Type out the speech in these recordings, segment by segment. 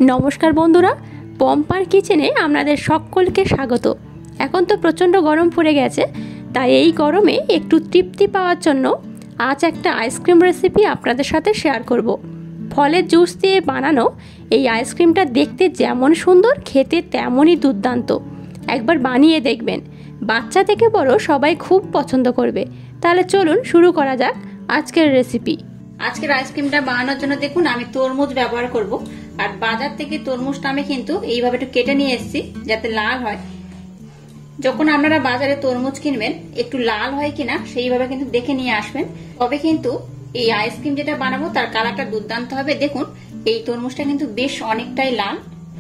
নমস্কার বন্ধুরা, পম্পার কিচেনে আপনাদের সকলকে স্বাগত। এখন তো প্রচণ্ড গরম পড়ে গেছে, তাই এই গরমে একটু তৃপ্তি পাওয়ার জন্য আজ একটা আইসক্রিম রেসিপি আপনাদের সাথে শেয়ার করব। ফলের জুস দিয়ে বানানো এই আইসক্রিমটা দেখতে যেমন সুন্দর, খেতে তেমনই দুর্দান্ত। একবার বানিয়ে দেখবেন, বাচ্চা থেকে বড় সবাই খুব পছন্দ করবে। তাহলে চলুন শুরু করা যাক আজকের রেসিপি। আজকের আইসক্রিমটা বানানোর জন্য দেখুন আমি তরমুজ ব্যবহার করব। আর বাজার থেকে তরমুজটা আমি কিন্তু এইভাবে একটু কেটে নিয়ে এসেছি যাতে লাল হয়। যখন আপনারা বাজারে তরমুজ কিনবেন একটু লাল হয় কিনা সেইভাবে কিন্তু দেখে নিয়ে আসবেন, তবে কিন্তু এই আইসক্রিম যেটা বানাবো তার কালারটা দুর্দান্ত হবে। দেখুন এই তরমুজটা কিন্তু বেশ অনেকটাই লাল।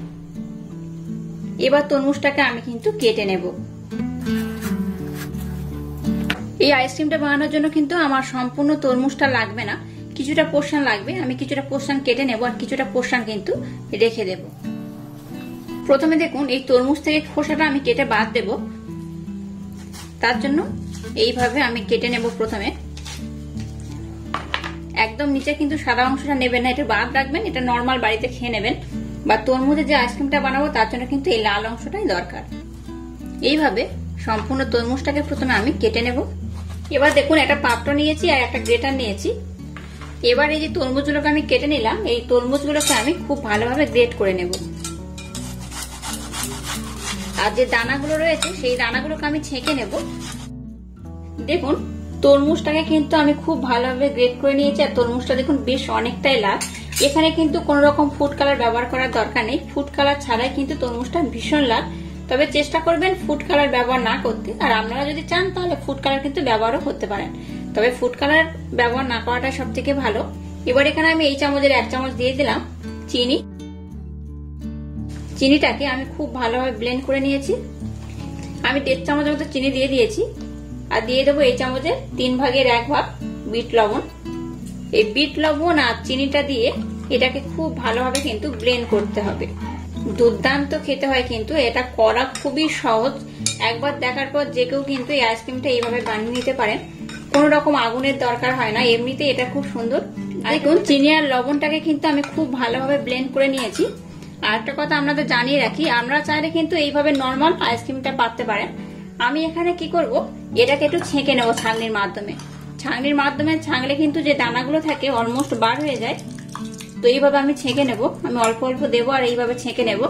এবার তরমুজটাকে আমি কিন্তু কেটে নেব। এই আইসক্রিমটা বানানোর জন্য কিন্তু আমার সম্পূর্ণ তরমুজটা লাগবে না, কিছুটা পোর্শন লাগবে। আমি কিছুটা পোর্শন কেটে নেব আর কিছুটা পোর্শন কিন্তু রেখে দেব। প্রথমে দেখুন এই তরমুজ থেকে খোসাটা আমি কেটে বাদ দেব। তার জন্য এইভাবে আমি কেটে নেব। প্রথমে একদম নিচে কিন্তু সাদা অংশটা নেবেন না, এটা বাদ রাখবেন। এটা নর্মাল বাড়িতে খেয়ে নেবেন, বা তরমুজে যে আইসক্রিমটা বানাবো তার জন্য কিন্তু এই লাল অংশটাই দরকার। এইভাবে সম্পূর্ণ তরমুজটাকে প্রথমে আমি কেটে নেব। এবার দেখুন একটা পাত্র নিয়েছি আর একটা গ্রেটার নিয়েছি। এবার এই যে তরমুজগুলোকে আমি কেটে নিলাম, এই তরমুজগুলোকে আমি খুব ভালোভাবে গ্রেট করে নেব। আর যে দানাগুলো রয়েছে সেই দানাগুলোকে আমি ছেঁকে নেব। দেখুন তরমুজটাকে কিন্তু আমি খুব ভালোভাবে গ্রেট করে নিয়েছি। আর তরমুজটা দেখুন বেশ অনেকটাই লাল। এখানে কিন্তু কোন রকম ফুড কালার ব্যবহার করার দরকার নেই। ফুড কালার ছাড়াই কিন্তু তরমুজটা ভীষণ লাল। তবে চেষ্টা করবেন ফুড কালার ব্যবহার না করতে। আর আপনারা যদি চান তাহলে ফুড কালার কিন্তু ব্যবহারও করতে পারেন, তবে ফুড কালার ব্যবহার না করাটাই সব থেকে ভালো। এবার এখানে আমি এই চামচের 1 চামচ দিয়ে দিলাম চিনি। চিনিটাকে আমি খুব ভালোভাবে ব্লেন্ড করে নিয়েছি। আমি 1.5 চামচ মতো চিনি দিয়ে দিয়েছি। আর দিয়ে দেবো এই চামচের 3 ভাগের 1 ভাগ বিট লবণ। এই বিট লবণ আর চিনিটা দিয়ে এটাকে খুব ভালোভাবে কিন্তু ব্লেন্ড করতে হবে। দুর্দান্ত খেতে হয়, কিন্তু এটা করা খুবই সহজ। একবার দেখার পর যে কেউ কিন্তু এই আইসক্রিমটা এইভাবে বানিয়ে নিতে পারেন। কোন রকম আগুনের দরকার হয় না, এমনিতে এটা খুব সুন্দর। দেখুন চিনি আর লবণটাকে কিন্তু আমি খুব ভালোভাবে ব্লেন্ড করে নিয়েছি। আর একটা কথা আপনাদের জানিয়ে রাখি, আমরা চাইলে কিন্তু এইভাবে নর্মাল আইসক্রিমটা পাততে পারেন। আমি এখানে কি করব, এটাকে একটু ছেঁকে নেব ছাঁকনির মাধ্যমে। ছাঁকনির মাধ্যমে ছাঁকলে কিন্তু যে দানাগুলো থাকে অলমোস্ট বার হয়ে যায়। তো এইভাবে আমি ছেঁকে নেব। আমি অল্প অল্প দেবো আর এইভাবে ছেঁকে নেব।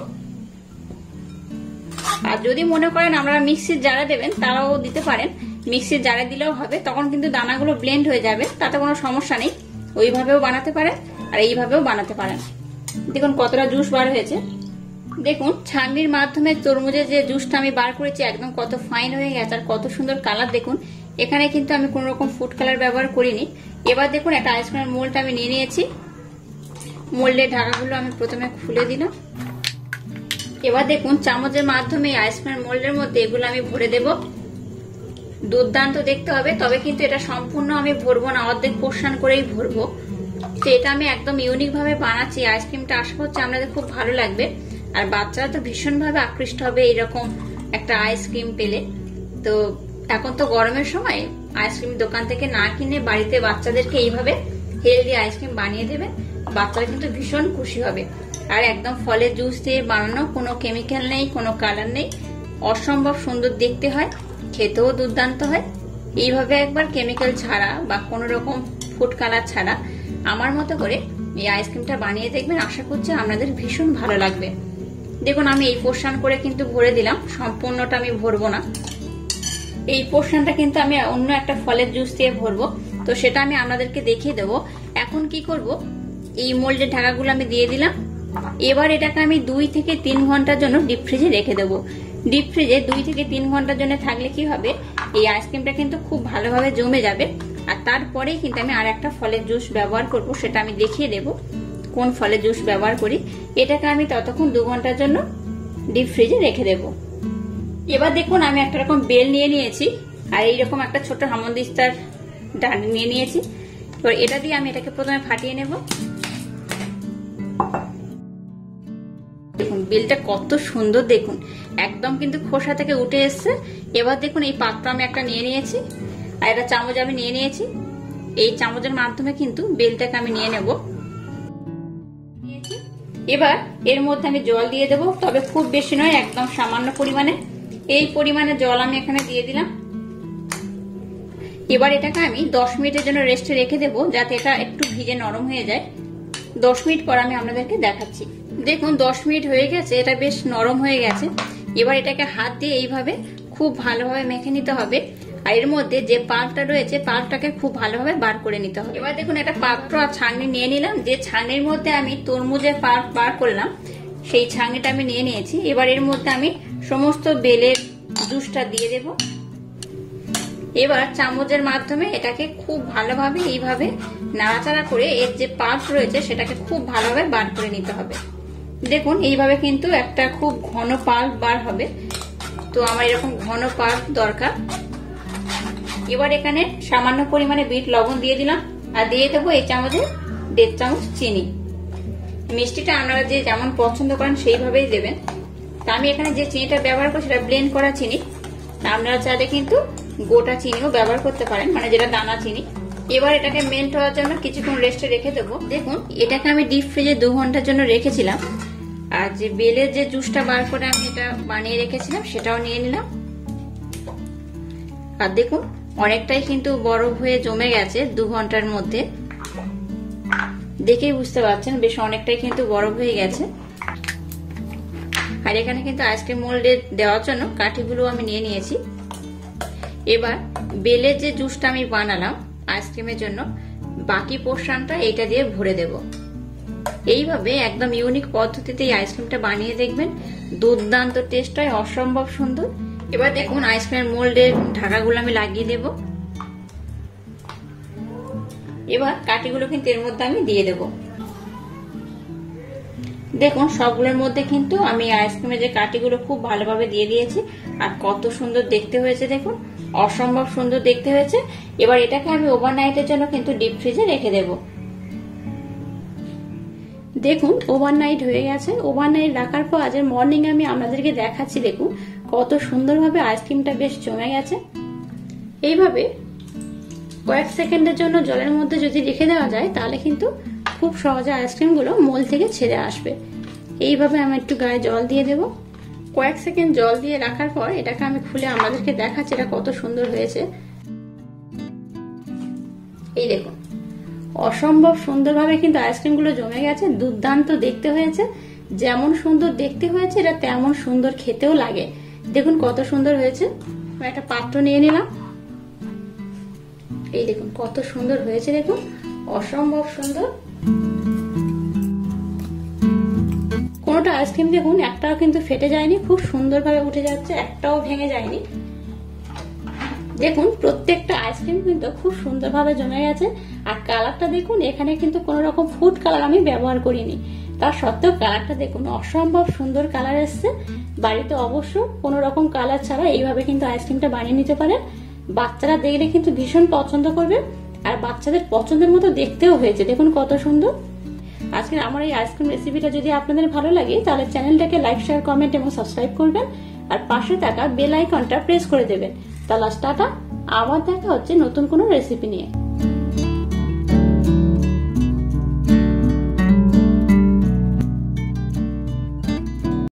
আর যদি মনে করেন আপনারা মিক্সির জারে দেবেন তারাও দিতে পারেন, মিক্সির জারে দিলেও হবে। তখন কিন্তু দানাগুলো ব্লেন্ড হয়ে যাবে, তাতে কোনো সমস্যা নেই। ওইভাবেও বানাতে পারেন আর এইভাবেও বানাতে পারেন। দেখুন কতটা জুস বার হয়েছে। দেখুন ছাঁকনির মাধ্যমে তরমুজের যে জুসটা আমি বার করেছি একদম কত ফাইন হয়ে গেছে আর কত সুন্দর কালার। দেখুন এখানে কিন্তু আমি কোন রকম ফুড কালার ব্যবহার করিনি। এবার দেখুন একটা আইসক্রিমের মোল্ড আমি নিয়ে নিয়েছি। মোল্ডের ঢাকাগুলো আমি প্রথমে খুলে দিলাম। এবার দেখুন চামচের মাধ্যমে আইসক্রিমের মোল্ডের মধ্যে এগুলো আমি ভরে দেব। দুর্দান্ত দেখতে হবে, তবে কিন্তু এটা সম্পূর্ণ আমি ভরবো না, অর্ধেক পোর্শন করেই ভরবো। তো এটা আমি একদম ইউনিক ভাবে বানাচ্ছি। আইসক্রিমটা আশা করছি আপনাদের খুব ভালো লাগবে। আর বাচ্চারা তো ভীষণ ভাবে আকৃষ্ট হবে এইরকম একটা আইসক্রিম পেলে। তো এখন তো গরমের সময় আইসক্রিম দোকান থেকে না কিনে বাড়িতে বাচ্চাদেরকে এইভাবে হেলদি আইসক্রিম বানিয়ে দেবেন, বাচ্চারা কিন্তু ভীষণ খুশি হবে। আর একদম ফলের জুস দিয়ে বানানো, কোনো কেমিক্যাল নেই, কোনো কালার নেই, অসম্ভব সুন্দর দেখতে হয়, খেতেও দুর্দান্ত হয়। এইভাবে একবার কেমিক্যাল ছাড়া বা কোনো রকম ফুড কালার ছাড়া আমার মতো করে এই আইসক্রিমটা বানিয়ে দেখবেন, আশা করছি আপনাদের ভীষণ ভালো লাগবে। দেখুন আমি এই পোর্শন করে কিন্তু ভরে দিলাম, সম্পূর্ণটা আমি ভরবো না। এই পোর্শনটা কিন্তু আমি অন্য একটা ফলের জুস দিয়ে ভরবো, তো সেটা আমি আপনাদেরকে দেখিয়ে দেবো। এখন কি করব, এই মোল্ডের ঢাকাগুলো আমি দিয়ে দিলাম। এবার এটাকে আমি 2 থেকে 3 ঘন্টার জন্য ডিপ ফ্রিজে রেখে দেবো। ডিপ ফ্রিজে 2 থেকে 3 ঘন্টার জন্য থাকলে কি হবে, এই আইসক্রিমটা কিন্তু খুব ভালোভাবে জমে যাবে। আর তারপরেই কিন্তু আমি আর একটা ফলের জুস ব্যবহার করব, সেটা আমি দেখিয়ে দেব কোন ফলের জুস ব্যবহার করি। এটাকে আমি ততক্ষণ 2 ঘন্টার জন্য ডিপ ফ্রিজে রেখে দেব। এবার দেখুন আমি একটা রকম বেল নিয়ে নিয়েছি আর এইরকম একটা ছোট হামনদিস্তার ডান্ডি নিয়ে নিয়েছি। এবার এটা দিয়ে আমি এটাকে প্রথমে ফাটিয়ে নেব। দেখুন বেলটা কত সুন্দর, দেখুন একদম কিন্তু খোসা থেকে উঠে এসছে। এবার দেখুন এই পাত্র আমি একটা নিয়ে নিয়েছি আর একটা চামচ আমি নিয়ে নিয়েছি। এই চামচের মাধ্যমে কিন্তু বেলটাকে আমি নিয়ে নেব। এবার এর মধ্যে আমি জল দিয়ে দেবো, তবে খুব বেশি নয়, একদম সামান্য পরিমাণে। এই পরিমাণে জল আমি এখানে দিয়ে দিলাম। এবার এটাকে আমি 10 মিনিটের জন্য রেস্টে রেখে দেবো, যাতে এটা একটু ভিজে নরম হয়ে যায়। 10 মিনিট পর আমি আপনাদেরকে দেখাচ্ছি। দেখুন 10 মিনিট হয়ে গেছে, এটা বেশ নরম হয়ে গেছে। এবার এটাকে হাত দিয়ে এইভাবে খুব ভালোভাবে মেখে নিতে হবে। আর এর মধ্যে যে পাল্পটা রয়েছে, পাল্পটাকে খুব ভালোভাবে বার করে নিতে হবে। এবার দেখুন একটা পাত্র আর ছাঁকনি নিয়ে নিলাম। যে ছাঁকনির মধ্যে আমি তরমুজের পাল্প বার করলাম, সেই ছাঁকনিটা আমি নিয়ে নিয়েছি। এবার এর মধ্যে আমি সমস্ত বেলের জুসটা দিয়ে দেব। এবার চামচের মাধ্যমে এটাকে খুব ভালোভাবে এইভাবে নাড়াচাড়া করে এর যে পাল্প রয়েছে সেটাকে খুব ভালোভাবে বার করে নিতে হবে। দেখুন এইভাবে কিন্তু একটা খুব ঘন পাল্প বার হবে। তো আমার এরকম ঘন পাল্প দরকার। এবার এখানে সামান্য পরিমাণে বিট লবণ দিয়ে দিলাম, আর দিয়ে দেবো এই চামচে 1.5 চামচ চিনি। মিষ্টিটা আপনারা যে যেমন পছন্দ করেন সেইভাবেই দেবেন। তা আমি এখানে যে চিনিটা ব্যবহার করছি সেটা ব্লেন্ড করা চিনি। আপনারা চাইলে কিন্তু গোটা চিনিও ব্যবহার করতে পারেন, মানে যেটা দানা চিনি। এবার এটাকে মেল্ট হওয়ার জন্য কিছুক্ষণ রেস্টে রেখে দেবো। দেখুন এটাকে আমি ডিপ ফ্রিজে 2 ঘন্টার জন্য রেখেছিলাম। আর যে বেলের যে জুসটা বার করে আমি এটা বানিয়ে রেখেছিলাম সেটাও নিয়ে নিলাম। আর দেখুন অনেকটাই কিন্তু বরফ হয়ে জমে গেছে 2 ঘন্টার মধ্যে। দেখেই বুঝতে পারছেন বেশ অনেকটাই কিন্তু বরফ হয়ে গেছে। আর এখানে কিন্তু আইসক্রিম মোল্ডে দেওয়ার জন্য কাঠিগুলো আমি নিয়ে নিয়েছি। এবার বেলের যে জুসটা আমি বানালাম আইসক্রিমের জন্য, বাকি পোর্শনটা এইটা দিয়ে ভরে দেব। এইভাবে একদম ইউনিক পদ্ধতিতে এই আইসক্রিমটা বানিয়ে দেখবেন, দুর্দান্ত টেস্ট হয়, অসম্ভব সুন্দর। এবার দেখুন আইসক্রিমের মোল্ডের ঢাকাগুলো আমি লাগিয়ে দেব। এবার কাঠিগুলো কিন্তু এর মধ্যে আমি দিয়ে দেব। দেখুন সবগুলোর মধ্যে কিন্তু আমি আইসক্রিমের যে কাঠিগুলো খুব ভালোভাবে দিয়ে দিয়েছি। আর কত সুন্দর দেখতে হয়েছে দেখুন, অসম্ভব সুন্দর দেখতে হয়েছে। এবার এটাকে আমি ওভারনাইটের জন্য কিন্তু ডিপ ফ্রিজে রেখে দেব। দেখুন ওভারনাইট হয়ে গেছে। ওভারনাইট রাখার পর আজের মর্নিং আমি আপনাদেরকে দেখাচ্ছি। দেখুন কত সুন্দরভাবে আইসক্রিমটা বেশ জমে গেছে। এইভাবে কয়েক সেকেন্ডের জন্য জলের মধ্যে যদি রেখে দেওয়া যায় তাহলে কিন্তু খুব সহজে আইসক্রিমগুলো মোল থেকে ছেড়ে আসবে। এইভাবে আমি একটু গায়ে জল দিয়ে দেব। কয়েক সেকেন্ড জল দিয়ে রাখার পর এটাকে আমি খুলে আপনাদেরকে দেখাচ্ছি এটা কত সুন্দর হয়েছে। এই দেখুন অসম্ভব সুন্দরভাবে কিন্তু আইসক্রিমগুলো জমে গেছে, দুর্দান্ত দেখতে হয়েছে। যেমন সুন্দর দেখতে হয়েছে এটা তেমন সুন্দর খেতেও লাগে। দেখুন কত সুন্দর হয়েছে। একটা পাত্র নিয়ে নিলাম। এই দেখুন কত সুন্দর হয়েছে, দেখুন অসম্ভব সুন্দর। কোনোটা আইসক্রিম দেখুন একটাও কিন্তু ফেটে যায়নি, খুব সুন্দরভাবে উঠে যাচ্ছে, একটাও ভেঙে যায়নি। দেখুন প্রত্যেকটা আইসক্রিম কিন্তু খুব সুন্দরভাবে জমে গেছে। আর কালারটা দেখুন, এখানে কিন্তু কোনো রকম ফুড কালার আমি ব্যবহার করিনি, তার সত্ত্বেও কালারটা দেখুন অসম্ভব সুন্দর কালার এসছে। বাড়িতে অবশ্য কোনো রকম কালার ছাড়া এইভাবে কিন্তু আইসক্রিমটা বানিয়ে নিতে পারেন। বাচ্চারা দেখলে কিন্তু ভীষণ পছন্দ করবে, আর বাচ্চাদের পছন্দের মতো দেখতেও হয়েছে। দেখুন কত সুন্দর। আজকে আমার এই আইসক্রিম রেসিপিটা যদি আপনাদের ভালো লাগে তাহলে চ্যানেলটাকে লাইক, শেয়ার, কমেন্ট এবং সাবস্ক্রাইব করবেন। আর পাশে থাকা বেল আইকনটা প্রেস করে দেবেন। তাহলে টাটা, আবার দেখা হচ্ছে নতুন কোনো রেসিপি নিয়ে।